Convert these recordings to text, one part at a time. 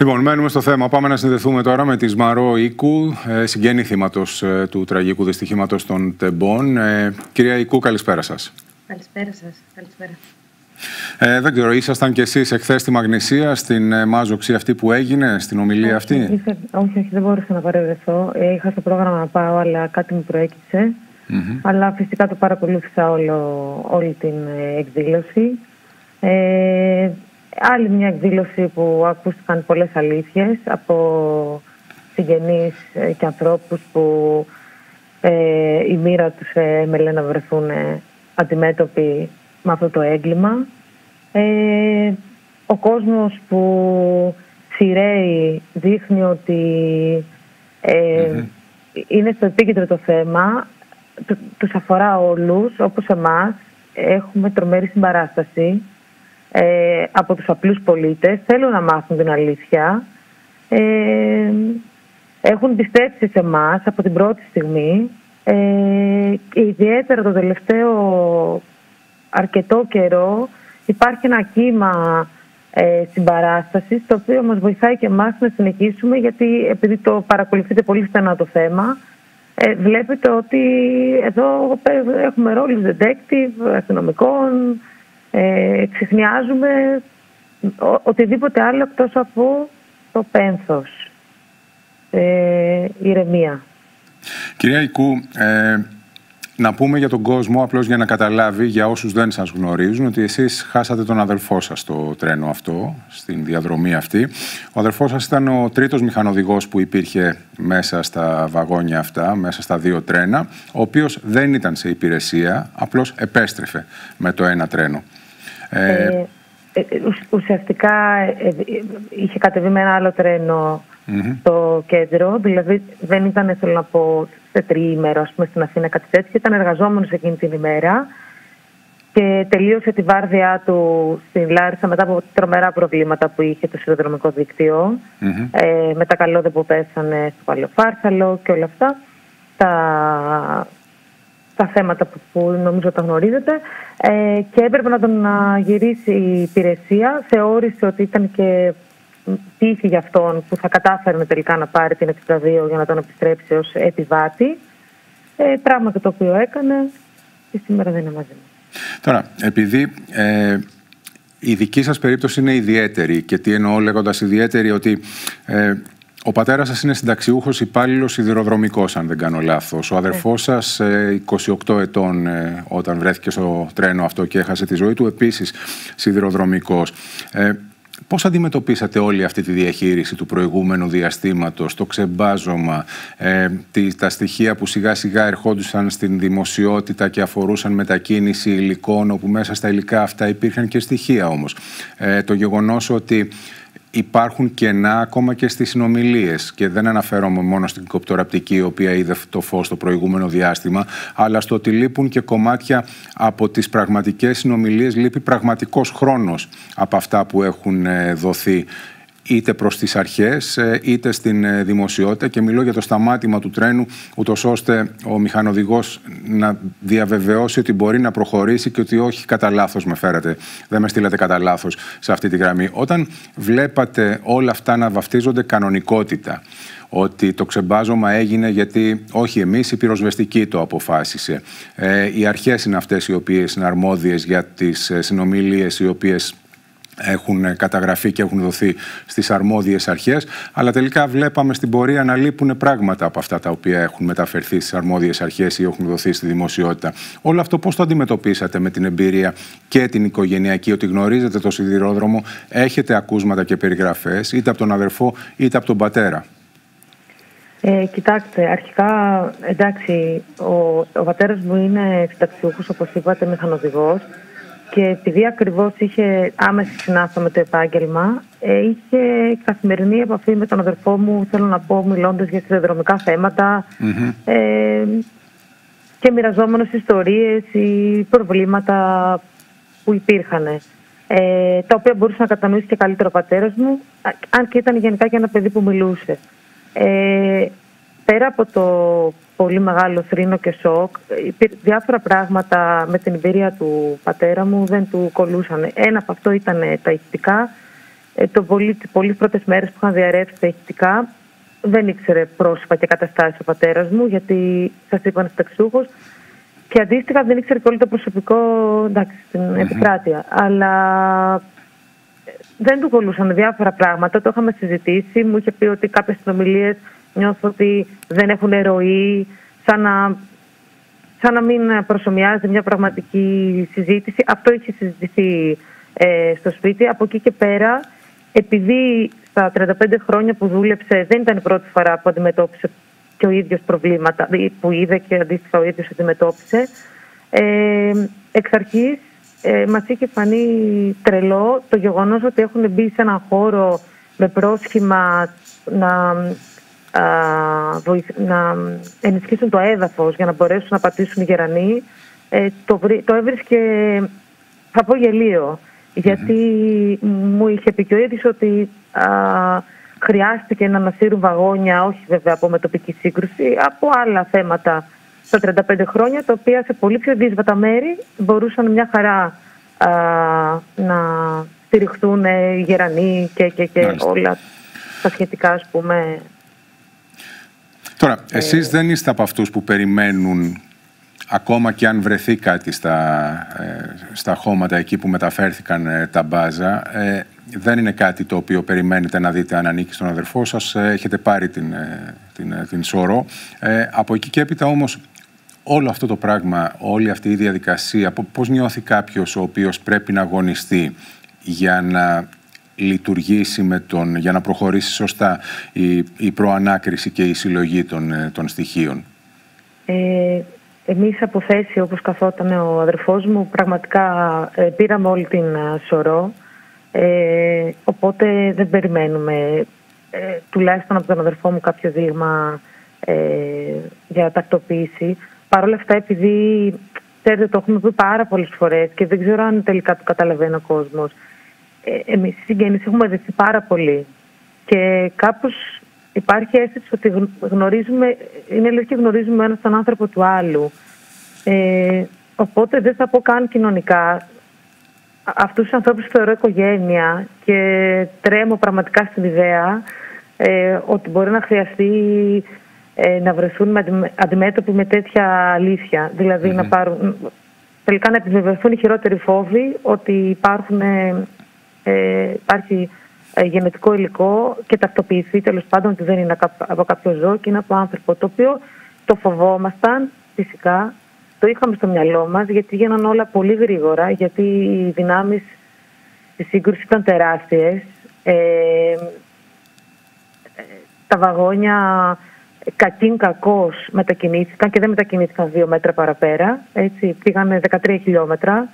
Λοιπόν, μένουμε στο θέμα. Πάμε να συνδεθούμε τώρα με τη Σμαρώ Οίκου, συγγενή θύματος του τραγικού δυστυχήματος των Τεμπών. Κυρία Οίκου, καλησπέρα σας. Καλησπέρα σας. Καλησπέρα. Δεν ξέρω, ήσασταν κι εσείς εχθές στη Μαγνησία, στην μάζοξη αυτή που έγινε, στην ομιλία αυτή? Όχι, δεν μπόρεσα να παρευρεθώ. Είχα στο πρόγραμμα να πάω, αλλά κάτι μου προέκυψε. Αλλά φυσικά το παρακολούθησα όλη την εκδήλωση. Άλλη μια εκδήλωση που ακούστηκαν πολλές αλήθειες από συγγενείς και ανθρώπους που η μοίρα τους έμελε να βρεθούν αντιμέτωποι με αυτό το έγκλημα. Ο κόσμος που σειραίει δείχνει ότι είναι στο επίκεντρο το θέμα, τους αφορά όλους, όπως εμάς. Έχουμε τρομερή συμπαράσταση από τους απλούς πολίτες. Θέλουν να μάθουν την αλήθεια. Έχουν πιστέψει σε εμάς από την πρώτη στιγμή. Και ιδιαίτερα το τελευταίο αρκετό καιρό υπάρχει ένα κύμα συμπαράστασης, το οποίο μας βοηθάει και εμάς να συνεχίσουμε, γιατί επειδή το παρακολουθείτε πολύ στενά το θέμα, βλέπετε ότι εδώ έχουμε ρόλους detective, αστυνομικών, ξεχνιάζουμε οτιδήποτε άλλο εκτός από το πένθος, ηρεμία. Κυρία Οίκου, να πούμε για τον κόσμο, απλώς για να καταλάβει, για όσους δεν σας γνωρίζουν, ότι εσείς χάσατε τον αδελφό σας στο τρένο αυτό, στην διαδρομή αυτή. Ο αδελφός σας ήταν ο τρίτος μηχανοδηγός που υπήρχε μέσα στα βαγόνια αυτά, μέσα στα δύο τρένα, ο οποίος δεν ήταν σε υπηρεσία, απλώς επέστρεφε με το ένα τρένο. Ουσιαστικά είχε κατεβεί με ένα άλλο τρένο στο κέντρο, δηλαδή δεν ήταν, θέλω να πω, σε τριήμερο, ας πούμε, στην Αθήνα, κάτι τέτοιο. Ήταν εργαζόμενος εκείνη την ημέρα και τελείωσε τη βάρδιά του στην Λάρισα μετά από τρομερά προβλήματα που είχε το σιδηροδρομικό δίκτυο, με τα καλώδια που πέσανε στο Παλαιοφάρσαλο και όλα αυτά τα θέματα που νομίζω τα γνωρίζετε, και έπρεπε να τον γυρίσει η υπηρεσία. Θεώρησε ότι ήταν και τύχη για αυτόν που θα κατάφερνε τελικά να πάρει την 62 για να τον επιστρέψει ως επιβάτη, πράγμα το οποίο έκανε και σήμερα δεν είναι μαζί μου. Τώρα, επειδή η δική σας περίπτωση είναι ιδιαίτερη, και τι εννοώ λέγοντας ιδιαίτερη, ότι ο πατέρας σας είναι συνταξιούχος υπάλληλος σιδηροδρομικός, αν δεν κάνω λάθος. Ο αδερφός σας, 28 ετών, όταν βρέθηκε στο τρένο αυτό και έχασε τη ζωή του, επίσης σιδηροδρομικός. Πώς αντιμετωπίσατε όλη αυτή τη διαχείριση του προηγούμενου διαστήματος, το ξεμπάζωμα, τα στοιχεία που σιγά σιγά ερχόντουσαν στην δημοσιότητα και αφορούσαν μετακίνηση υλικών, όπου μέσα στα υλικά αυτά υπήρχαν και στοιχεία όμως. Το γεγονός ότι υπάρχουν κενά ακόμα και στις συνομιλίες, και δεν αναφέρομαι μόνο στην κοπτοραπτική, η οποία είδε το φως το προηγούμενο διάστημα, αλλά στο ότι λείπουν και κομμάτια από τις πραγματικές συνομιλίες, λείπει πραγματικός χρόνος από αυτά που έχουν δοθεί είτε προς τις αρχές, είτε στην δημοσιότητα, και μιλώ για το σταμάτημα του τρένου, ούτως ώστε ο μηχανοδηγός να διαβεβαιώσει ότι μπορεί να προχωρήσει και ότι όχι, κατά λάθος με φέρατε, δεν με στείλατε κατά λάθος σε αυτή τη γραμμή. Όταν βλέπατε όλα αυτά να βαφτίζονται κανονικότητα, ότι το ξεμπάζωμα έγινε γιατί όχι εμείς, η πυροσβεστική το αποφάσισε, οι αρχές είναι αυτές οι οποίες είναι αρμόδιες για τις συνομιλίες οι οποίες έχουν καταγραφεί και έχουν δοθεί στις αρμόδιες αρχές, αλλά τελικά βλέπαμε στην πορεία να λείπουν πράγματα από αυτά τα οποία έχουν μεταφερθεί στις αρμόδιες αρχές ή έχουν δοθεί στη δημοσιότητα. Όλο αυτό πώς το αντιμετωπίσατε με την εμπειρία και την οικογενειακή, ότι γνωρίζετε το σιδηρόδρομο, έχετε ακούσματα και περιγραφές είτε από τον αδερφό είτε από τον πατέρα? Κοιτάξτε, αρχικά, εντάξει, ο πατέρας μου είναι συνταξιούχος, όπως είπατε, μηχανοδηγός. Και επειδή ακριβώς είχε άμεση συνάφεια με το επάγγελμα, είχε καθημερινή επαφή με τον αδερφό μου, θέλω να πω, μιλώντας για σιδηροδρομικά θέματα, και μοιραζόμενος ιστορίες ή προβλήματα που υπήρχαν, τα οποία μπορούσε να κατανοήσει και καλύτερο ο πατέρας μου, αν και ήταν γενικά και ένα παιδί που μιλούσε. Πέρα από το πολύ μεγάλο θρήνο και σοκ, διάφορα πράγματα με την εμπειρία του πατέρα μου δεν του κολλούσαν. Ένα από αυτό ήταν τα ηχητικά Πολύ πρώτες μέρες που είχαν διαρρεύσει τα ηχητικά, δεν ήξερε πρόσωπα και καταστάσεις ο πατέρας μου, γιατί σας είπαν συνταξιούχος. Και αντίστοιχα δεν ήξερε και όλο το προσωπικό, εντάξει, στην επικράτεια. Αλλά δεν του κολλούσαν διάφορα πράγματα, το είχαμε συζητήσει. Μου είχε πει ότι κάποιες συνομιλίες νιώθω ότι δεν έχουν ροή, σαν να μην προσομοιάζει μια πραγματική συζήτηση. Αυτό είχε συζητηθεί στο σπίτι. Από εκεί και πέρα, επειδή στα 35 χρόνια που δούλεψε δεν ήταν η πρώτη φορά που αντιμετώπισε και ο ίδιος προβλήματα, που είδε και αντίστοιχα ο ίδιος αντιμετώπισε, εξ αρχής μας είχε φανεί τρελό το γεγονός ότι έχουν μπει σε έναν χώρο με πρόσχημα να ενισχύσουν το έδαφος για να μπορέσουν να πατήσουν οι γερανοί. Το έβρισκε, θα πω, γελίο, γιατί μου είχε πει και ο ίδιος ότι χρειάστηκε να ανασύρουν βαγόνια, όχι βέβαια από μετοπική σύγκρουση, από άλλα θέματα στα 35 χρόνια, τα οποία σε πολύ πιο δύσβατα μέρη μπορούσαν μια χαρά να στηριχθούν οι γερανοί και όλα τα σχετικά, ας πούμε. Τώρα, εσείς δεν είστε από αυτούς που περιμένουν, ακόμα και αν βρεθεί κάτι στα χώματα εκεί που μεταφέρθηκαν τα μπάζα, δεν είναι κάτι το οποίο περιμένετε να δείτε αν ανήκει στον αδερφό σας, έχετε πάρει την σωρό. Από εκεί και έπειτα όμως, όλο αυτό το πράγμα, όλη αυτή η διαδικασία, πώς νιώθει κάποιος ο οποίος πρέπει να αγωνιστεί για να λειτουργήσει για να προχωρήσει σωστά η προανάκριση και η συλλογή των στοιχείων? Εμείς από θέση, όπως καθόταν ο αδερφός μου, πραγματικά πήραμε όλη την σωρό, οπότε δεν περιμένουμε τουλάχιστον από τον αδερφό μου κάποιο δείγμα για τακτοποίηση. Παρ' όλα αυτά, επειδή ξέρετε, το έχουμε πει πάρα πολλές φορές και δεν ξέρω αν τελικά το καταλαβαίνει ο κόσμος, εμείς οι συγγενείς έχουμε δεθεί πάρα πολύ και κάπως υπάρχει αίσθηση ότι είναι λες και γνωρίζουμε ένας τον άνθρωπο του άλλου. Οπότε δεν θα πω καν κοινωνικά. Αυτούς τους ανθρώπους θεωρώ οικογένεια και τρέμω πραγματικά στην ιδέα ότι μπορεί να χρειαστεί να βρεθούν αντιμέτωποι με τέτοια αλήθεια. Δηλαδή τελικά να επιβεβαιωθούν οι χειρότεροι φόβοι ότι υπάρχει γενετικό υλικό και ταυτοποιηθεί τέλος πάντων ότι δεν είναι από κάποιο ζώο και είναι από άνθρωπο, το οποίο το φοβόμασταν φυσικά, το είχαμε στο μυαλό μας, γιατί γίνανε όλα πολύ γρήγορα, γιατί οι δυνάμεις της σύγκρουσης ήταν τεράστιες. Τα βαγόνια κακήν κακώς μετακινήθηκαν και δεν μετακινήθηκαν 2 μέτρα παραπέρα, έτσι, πήγανε 13 χιλιόμετρα.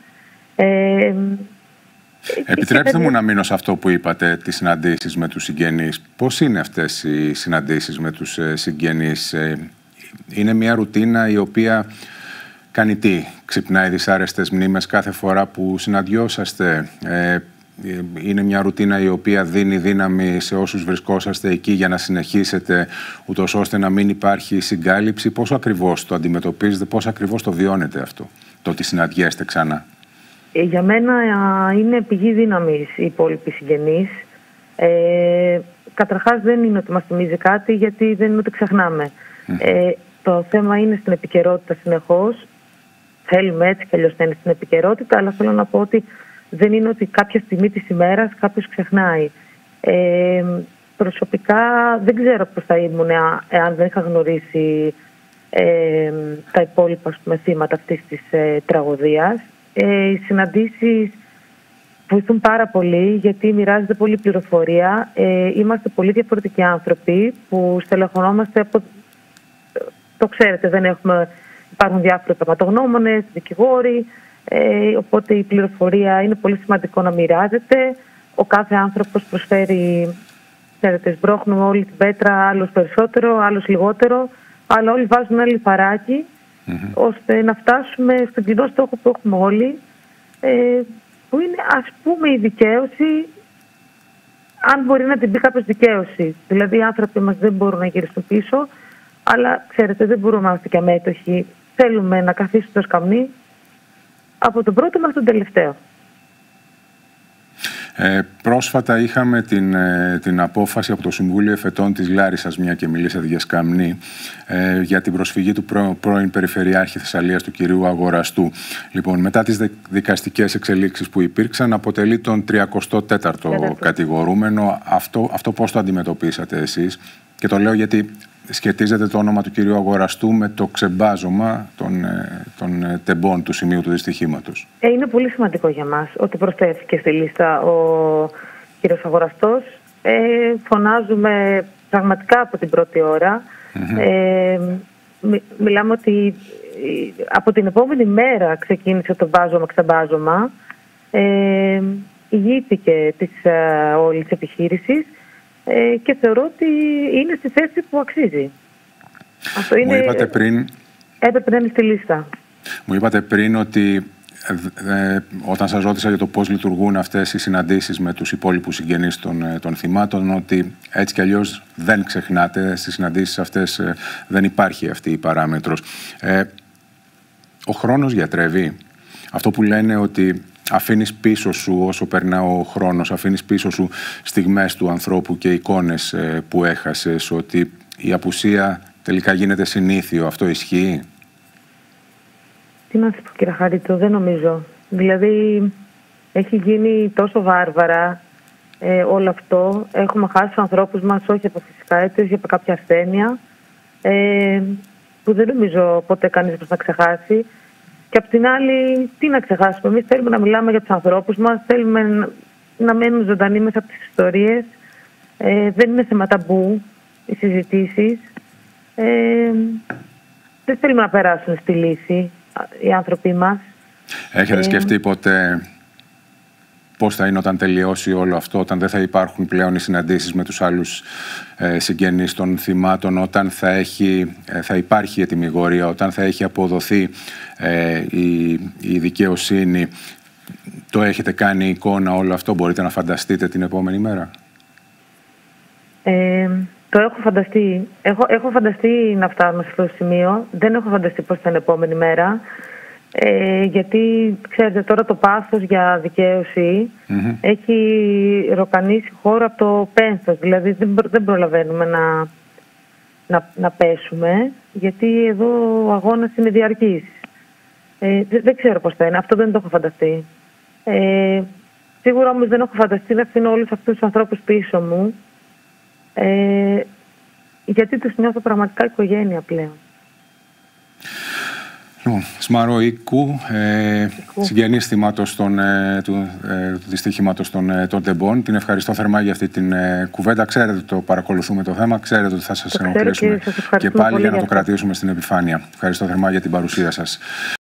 Επιτρέψτε μου να μείνω σε αυτό που είπατε, τις συναντήσεις με τους συγγενείς. Πώς είναι αυτές οι συναντήσεις με τους συγγενείς? Είναι μια ρουτίνα η οποία κάνει τι? Ξυπνάει δυσάρεστες μνήμες κάθε φορά που συναντιόσαστε? Είναι μια ρουτίνα η οποία δίνει δύναμη σε όσους βρισκόσαστε εκεί για να συνεχίσετε, ούτως ώστε να μην υπάρχει συγκάλυψη? Πώς ακριβώς το αντιμετωπίζετε, πώς ακριβώς το βιώνετε αυτό, το ότι συναντιέστε ξανά? Για μένα είναι πηγή δύναμης οι υπόλοιποι συγγενείς. Καταρχάς δεν είναι ότι μας θυμίζει κάτι, γιατί δεν είναι ότι ξεχνάμε. Το θέμα είναι στην επικαιρότητα συνεχώς. Θέλουμε έτσι κι αλλιώς να είναι στην επικαιρότητα, αλλά θέλω να πω ότι δεν είναι ότι κάποια στιγμή της ημέρας κάποιος ξεχνάει. Προσωπικά δεν ξέρω πώς θα ήμουν εάν δεν είχα γνωρίσει τα υπόλοιπα, ας πούμε, θύματα αυτής της τραγωδίας. Οι συναντήσεις βοηθούν πάρα πολύ, γιατί μοιράζεται πολύ πληροφορία. Είμαστε πολύ διαφορετικοί άνθρωποι που στελεχωνόμαστε από... Το ξέρετε, υπάρχουν διάφοροι πραγματογνώμονες, δικηγόροι, οπότε η πληροφορία είναι πολύ σημαντικό να μοιράζεται. Ο κάθε άνθρωπος προσφέρει, ξέρετε, σμπρώχνουμε όλη την πέτρα, άλλος περισσότερο, άλλος λιγότερο, αλλά όλοι βάζουν ένα λιθαράκι, ώστε να φτάσουμε στον κοινό στόχο που έχουμε όλοι, που είναι, ας πούμε, η δικαίωση, αν μπορεί να την πει κάποιος δικαίωση. Δηλαδή οι άνθρωποι μας δεν μπορούν να γυρίσουν πίσω, αλλά ξέρετε, δεν μπορούμε να είμαστε και αμέτωχοι. Θέλουμε να καθίσουν το σκαμνί από τον πρώτο μέχρι τον τελευταίο. Πρόσφατα είχαμε την απόφαση από το Συμβούλιο Εφετών της Λάρισσας, μια και μιλήσατε για Σκαμνή, για την προσφυγή του πρώην Περιφερειάρχη Θεσσαλίας, του κυρίου Αγοραστού. Λοιπόν, μετά τις δικαστικές εξελίξεις που υπήρξαν, αποτελεί τον 34ο κατηγορούμενο. Αυτό πώς το αντιμετωπίσατε εσείς? Και το λέω γιατί σχετίζεται το όνομα του κυρίου Αγοραστού με το ξεμπάζωμα των τεμπών του σημείου του δυστυχήματος. Είναι πολύ σημαντικό για μας ότι προσθέθηκε στη λίστα ο κύριος Αγοραστός. Φωνάζουμε πραγματικά από την πρώτη ώρα. Μιλάμε ότι από την επόμενη μέρα ξεκίνησε το ξεμπάζωμα. Ηγήθηκε της όλης επιχείρησης. Και θεωρώ ότι είναι στη θέση που αξίζει. Αυτό είναι... Μου είπατε πριν... Έπρεπε να είναι στη λίστα. Μου είπατε πριν ότι όταν σας ρώτησα για το πώς λειτουργούν αυτές οι συναντήσεις με τους υπόλοιπους συγγενείς των θυμάτων, ότι έτσι κι αλλιώς δεν ξεχνάτε, στις συναντήσεις αυτές δεν υπάρχει αυτή η παράμετρος. Ο χρόνος γιατρεύει. Αυτό που λένε ότι αφήνεις πίσω σου, όσο περνά ο χρόνος, αφήνεις πίσω σου στιγμές του ανθρώπου και εικόνες που έχασες, ότι η απουσία τελικά γίνεται συνήθιο. Αυτό ισχύει? Τι να σας πω, κύριε Χαρίτο, δεν νομίζω. Δηλαδή, έχει γίνει τόσο βάρβαρα όλο αυτό. Έχουμε χάσει τους ανθρώπους μας, όχι από φυσικά αίτια, από κάποια ασθένεια, που δεν νομίζω ποτέ κανείς να ξεχάσει. Και απ' την άλλη, τι να ξεχάσουμε. Εμείς θέλουμε να μιλάμε για τους ανθρώπους μας, θέλουμε να μένουν ζωντανοί μέσα από τις ιστορίες. Δεν είναι θέμα ταμπού οι συζητήσεις. Δεν θέλουμε να περάσουν στη λύση οι άνθρωποι μας. Έχετε σκεφτεί ποτέ πώς θα είναι όταν τελειώσει όλο αυτό, όταν δεν θα υπάρχουν πλέον οι συναντήσεις με τους άλλους συγγενείς των θυμάτων, όταν θα υπάρχει ετυμηγορία, όταν θα έχει αποδοθεί η δικαιοσύνη? Το έχετε κάνει εικόνα όλο αυτό? Μπορείτε να φανταστείτε την επόμενη μέρα? Το έχω φανταστεί. Έχω φανταστεί να φτάσουμε σε αυτό το σημείο. Δεν έχω φανταστεί πώς θα είναι η επόμενη μέρα. Γιατί, ξέρετε, τώρα το πάθος για δικαίωση έχει ροκανίσει χώρο από το πένθος. Δηλαδή δεν προλαβαίνουμε να πέσουμε, γιατί εδώ ο αγώνας είναι διαρκής. Δεν ξέρω πώς θα είναι. Αυτό δεν το έχω φανταστεί. Σίγουρα όμως δεν έχω φανταστεί να αφήνω όλους αυτούς τους ανθρώπους πίσω μου, γιατί τους νιώθω πραγματικά οικογένεια πλέον. Σμαρό Οίκου, συγγενής θυμάτος του δυστυχήματος των τεμπών. Την ευχαριστώ θερμά για αυτή την κουβέντα. Ξέρετε ότι το παρακολουθούμε το θέμα, ξέρετε ότι θα σας ενοχλήσουμε και πάλι για να το κρατήσουμε στην επιφάνεια. Ευχαριστώ θερμά για την παρουσία σας.